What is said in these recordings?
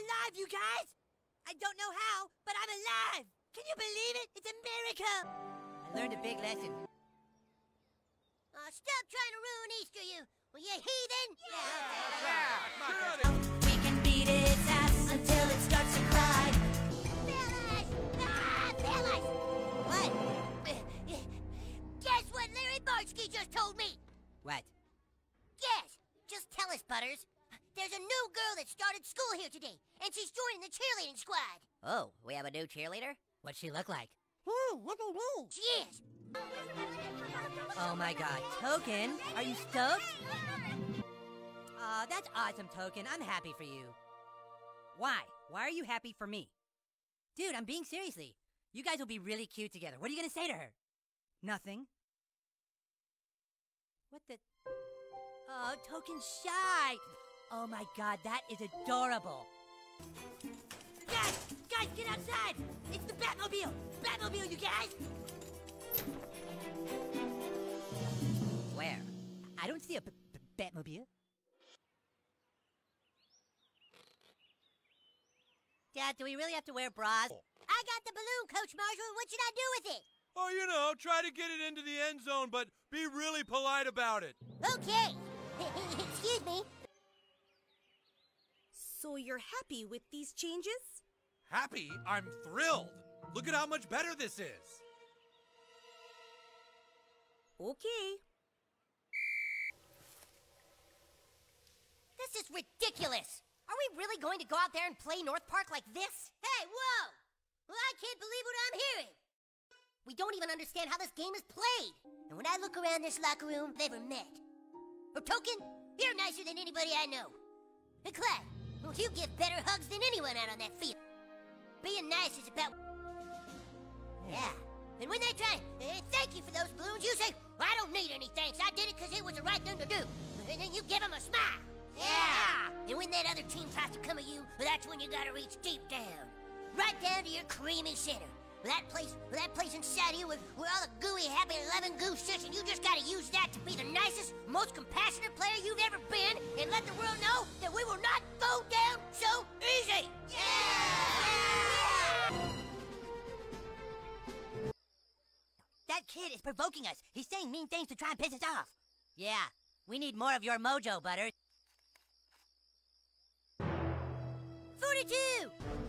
alive, you guys! I don't know how, but I'm alive! Can you believe it? It's a miracle! I learned a big lesson. Stop trying to ruin Easter, you heathen! Yeah! We can beat its ass until it starts to cry. Fellas! Fellas! What? Guess what Larry Barsky just told me? What? Yes! Just tell us, Butters. There's a new girl that started school here today, and she's joining the cheerleading squad. Oh, we have a new cheerleader? What's she look like? Yes! Oh my god, Token, are you stoked? Aw, that's awesome, Token. I'm happy for you. Why? Why are you happy for me? Dude, I'm being seriously. You guys will be really cute together. What are you gonna say to her? Nothing. What the? Oh, Token's shy. Oh my god, that is adorable. Guys, get outside! It's the Batmobile! Batmobile, you guys! Where? I don't see a Batmobile. Dad, do we really have to wear bras? I got the balloon, Coach Marshall. What should I do with it? Oh, you know, try to get it into the end zone, but be really polite about it. Okay. Excuse me. So you're happy with these changes? Happy? I'm thrilled. Look at how much better this is. Okay. This is ridiculous. Are we really going to go out there and play North Park like this? Hey, whoa! Well, I can't believe what I'm hearing. We don't even understand how this game is played. And when I look around this locker room, I've never met. Or Token, you're nicer than anybody I know. And Clyde, well, you give better hugs than anyone out on that field. Being nice is about... Yeah. And when they try, thank you for those balloons, you say, I don't need any thanks. I did it because it was the right thing to do. And then you give them a smile. Yeah. And when that other team tries to come at you, that's when you gotta reach deep down. Right down to your creamy center. That place inside you with all the gooey, happy, loving goose, and you just gotta use that to be the nicest, most compassionate player you've ever been, and let the world know that we will not go down so easy! Yeah! That kid is provoking us. He's saying mean things to try and piss us off. Yeah, we need more of your mojo, Butters. 42!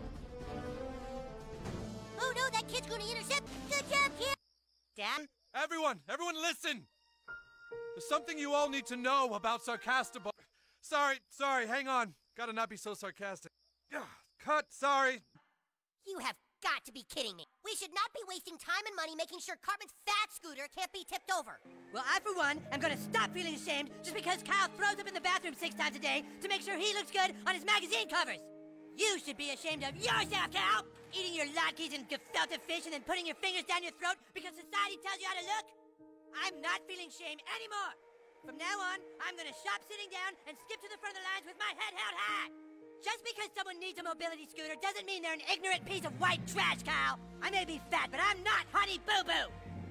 Oh no, that kid's gonna intercept! Good job, kid! Dad? Everyone listen! There's something you all need to know about Sarcastable. Sorry, hang on. Gotta not be so sarcastic. Cut, sorry. You have got to be kidding me. We should not be wasting time and money making sure Cartman's fat scooter can't be tipped over. Well, I, for one, am gonna stop feeling ashamed just because Kyle throws up in the bathroom 6 times a day to make sure he looks good on his magazine covers. You should be ashamed of yourself, Cal! Eating your latkes and gefilte fish and then putting your fingers down your throat because society tells you how to look? I'm not feeling shame anymore! From now on, I'm gonna shop sitting down and skip to the front of the lines with my head held high! Just because someone needs a mobility scooter doesn't mean they're an ignorant piece of white trash, Kyle! I may be fat, but I'm not Honey Boo Boo!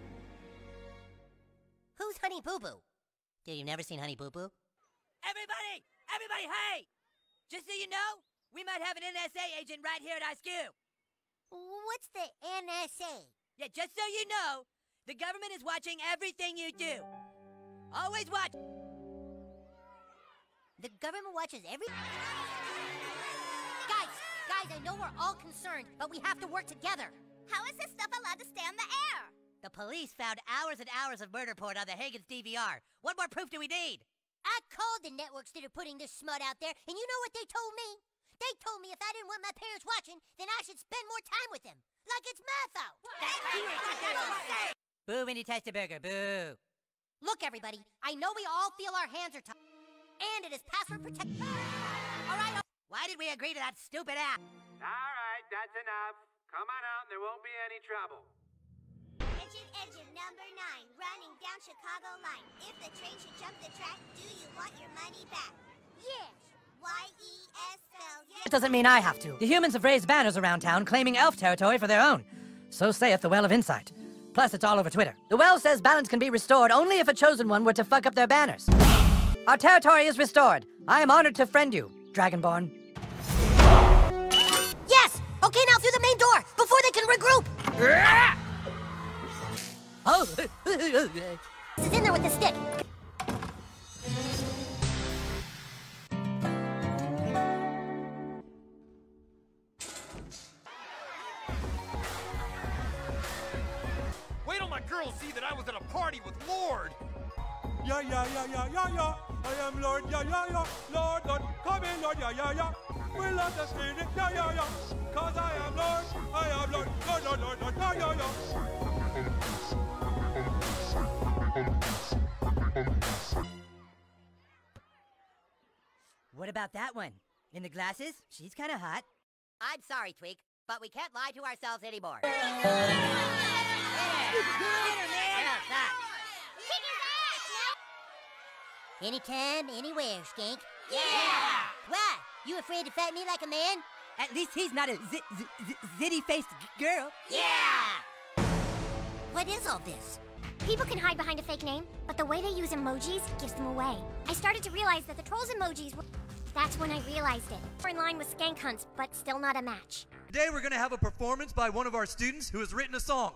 Who's Honey Boo Boo? Dude, you've never seen Honey Boo Boo? Everybody, hey! Just so you know, we might have an NSA agent right here at our school. What's the NSA? Yeah, just so you know, the government is watching everything you do. Always watch. The government watches every... Guys, I know we're all concerned, but we have to work together. How is this stuff allowed to stay on the air? The police found hours and hours of murder porn on the Higgins DVR. What more proof do we need? I called the networks that are putting this smut out there, and you know what they told me? They told me if I didn't want my parents watching, then I should spend more time with them. Like it's my fault. Boo, Winnie Testaburger, boo. Look, everybody, I know we all feel our hands are tied, and it is password protected. All right. Why did we agree to that stupid app? All right, that's enough. Come on out and there won't be any trouble. Engine number 9, running down Chicago line. If the train should jump the track, do you want your money back? Yes. Y-E-S spells yes. It doesn't mean I have to. The humans have raised banners around town claiming elf territory for their own. So saith the Well of Insight. Plus, it's all over Twitter. The Well says balance can be restored only if a chosen one were to fuck up their banners. Our territory is restored. I am honored to friend you, Dragonborn. group! Oh! This is in there with the stick. Wait till my girls see that I was at a party with Lord! Yeah, yeah, yeah, yeah, yeah, yeah. I am Lord, yeah, yeah, yeah. Lord, Lord, come in, Lord, yeah, yeah, yeah. We love the spirit, yeah, yeah, yeah. Cause I am Lord, Lord, Lord, Lord, Lord, yeah, yeah, yeah. What about that one? In the glasses? She's kind of hot. I'm sorry, Tweak, but we can't lie to ourselves anymore. Anytime, anywhere, Skank. Yeah! Why? You afraid to fight me like a man? At least he's not a zitty-faced girl. Yeah! What is all this? People can hide behind a fake name, but the way they use emojis gives them away. I started to realize that the trolls' emojis were... That's when I realized it. We're in line with Skank Hunts, but still not a match. Today we're going to have a performance by one of our students who has written a song.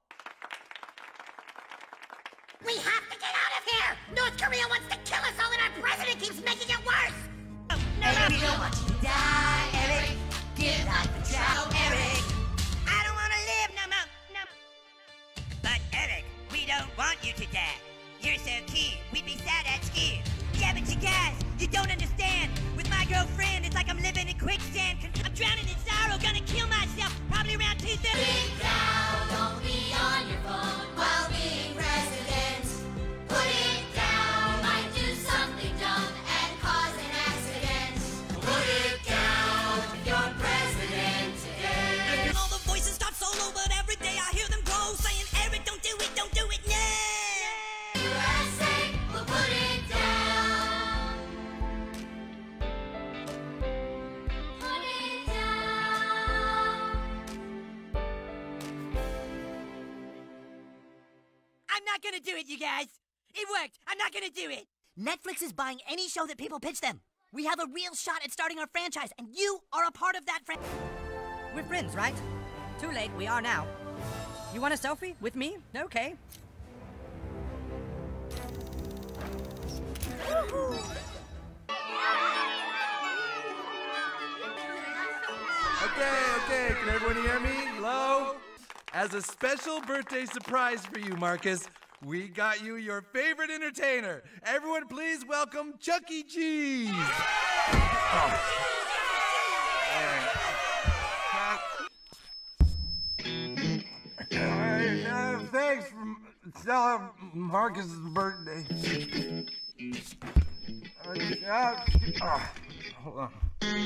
We have to get out of here! North Korea wants to kill us all and our president keeps making it worse! We don't want you to die, Eric. Give life a try, Eric. I don't want to live no more. But Eric, we don't want you to die. You're so cute, we'd be sad at school. Yeah, but you guys, you don't understand. With my girlfriend, it's like I'm living in quicksand. I'm drowning in sorrow, gonna kill myself. Probably around 2:30. Sit down, don't be on your phone while being president. Put it down, might do something dumb and cause an accident. Put it down, you're president today. All the voices start solo, but every day I hear them grow, saying, Eric, don't do it, no. USA will put it down. Put it down. I'm not gonna do it, you guys. It worked. I'm not gonna do it. Netflix is buying any show that people pitch them. We have a real shot at starting our franchise, and you are a part of that We're friends, right? Too late. We are now. You want a selfie with me? Okay. Okay, can everyone hear me? Hello? As a special birthday surprise for you, Marcus, we got you your favorite entertainer. Everyone please welcome Chuck E. Cheese. Thanks for telling Marcus's birthday. Hold on.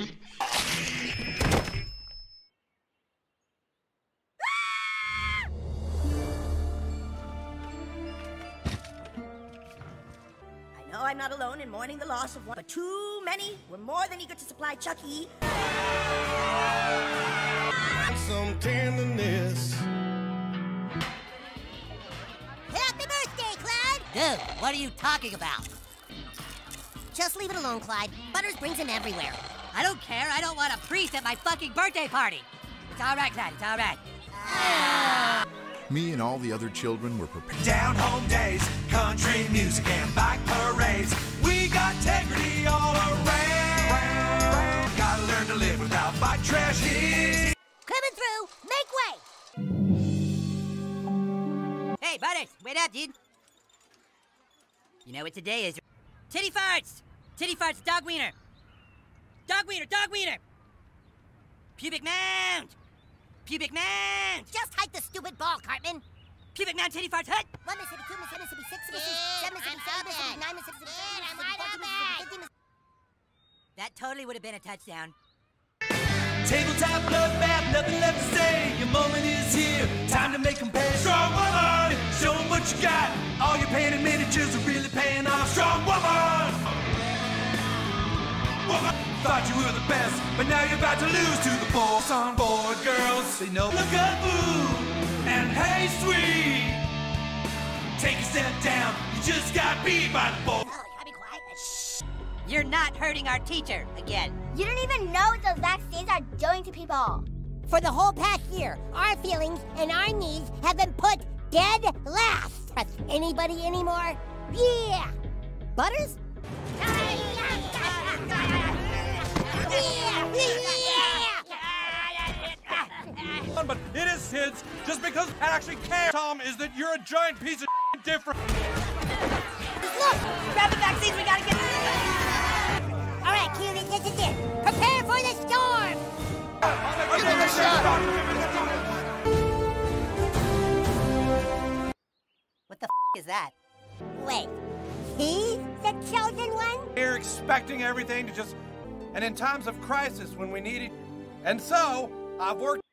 I know I'm not alone in mourning the loss of one, but too many were more than eager to supply Chuck E. Some tenderness. Happy birthday, Clyde! Dude, what are you talking about? Just leave it alone, Clyde. Butters brings him everywhere. I don't care. I don't want a priest at my fucking birthday party. It's all right, Clyde. It's all right. Me and all the other children were prepared. Down home days, country music and bike parades. We got integrity all around. Gotta learn to live without bike trash hits. Coming through, make way! Hey, Butters, wait up, dude. You know what today is? Titty farts! Titty farts, dog wiener! Dog wiener, dog wiener! Pubic mound! Pubic mound! Just hike the stupid ball, Cartman. Pubic mound, titty farts, hut! 1 Mississippi, 2 Mississippi, 6 Mississippi, 7 Mississippi, 8 Mississippi, 9 Mississippi, 10 Mississippi, 14 Mississippi, 15 Mississippi. That totally would have been a touchdown. Tabletop bloodbath, nothing left to say. Your moment is here, time to make them pay. Strong woman, show them what you got. All your painted miniatures are really paying off. Strong woman! Woman! Thought you were the best, but now you're about to lose to the boys on board, girls. They know. Look up, ooh, and hey, sweet. Take a step down, you just got beat by the boys. You're not hurting our teacher again. You don't even know what those vaccines are doing to people. For the whole past year, our feelings and our needs have been put dead last. Trust anybody anymore? Yeah! Butters? But it is kids, just because I actually care, Tom, is that you're a giant piece of different. Look! Grab the vaccines, we gotta get... All right, cuties, this is it. Prepare for the storm! What the is that? Wait, he's the chosen one? We're expecting everything to just... And in times of crisis when we need it... And so, I've worked...